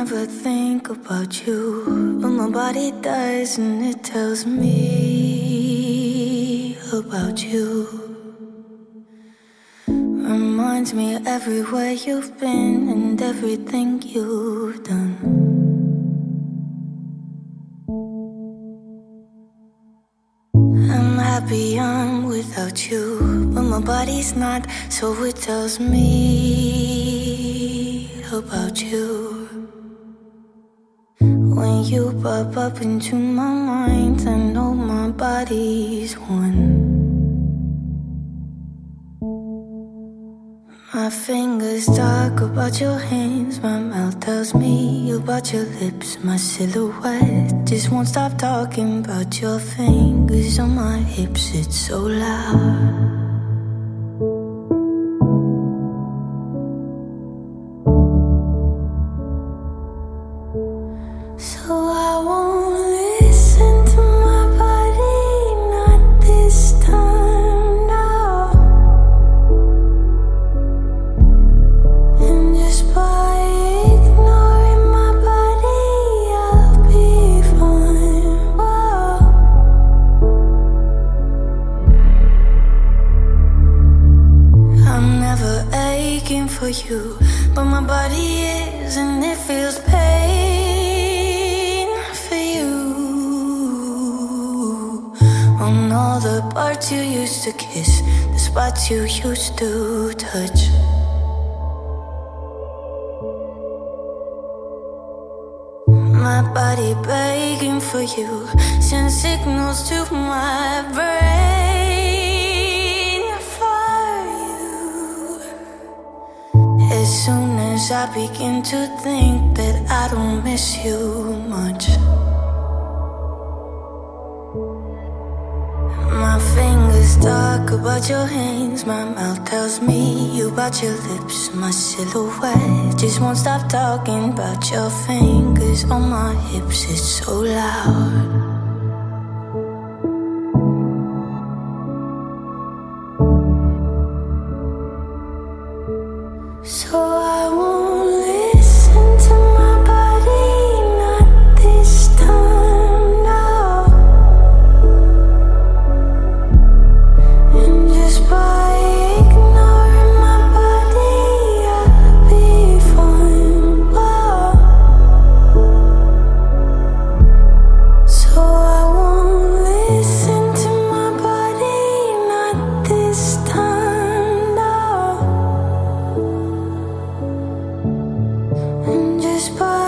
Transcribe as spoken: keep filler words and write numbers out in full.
never think about you, but my body does, and it tells me about you. Reminds me everywhere you've been and everything you've done. I'm happy I'm without you, but my body's not, so it tells me about you. When you pop up into my mind, I know my body's one. My fingers talk about your hands, my mouth tells me about your lips. My silhouette just won't stop talking about your fingers on my hips. It's so loud. So I won't listen to my body, not this time, no. And just by ignoring my body, I'll be fine, whoa. I'm never aching for you, but my body is, and it feels pain for you. On all the parts you used to kiss, the spots you used to touch. My body begging for you, send signals to my brain for you. As soon as I begin to think that I don't miss you much, my fingers talk about your hands, my mouth tells me about your lips. My silhouette just won't stop talking about your fingers on my hips. It's so loud. So I won't listen to my body, not this time, no. And just by ignoring my body, I'll be fine, whoa. So I won't listen to my body, not this time, no. And just by